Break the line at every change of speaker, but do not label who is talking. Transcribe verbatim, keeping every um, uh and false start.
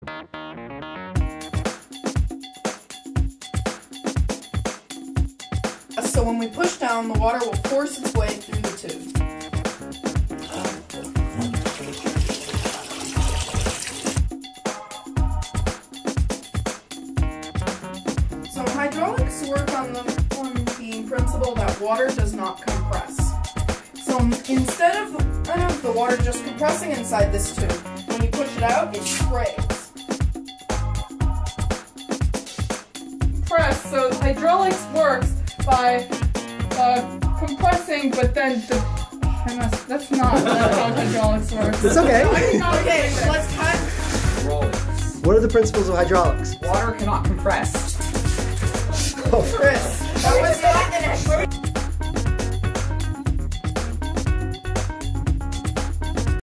So when we push down, the water will force its way through the tube. So hydraulics work on the, on the principle that water does not compress. So instead of, instead of the water just compressing inside this tube, when you push it out, it sprays.
Press, so hydraulics works by uh, compressing, but then the, I must, that's not how hydraulics works.
It's okay.
Okay, so let's cut.
Hydraulics.
What are the principles of hydraulics?
Water cannot compress.
Oh,
Chris, that was not an explanation.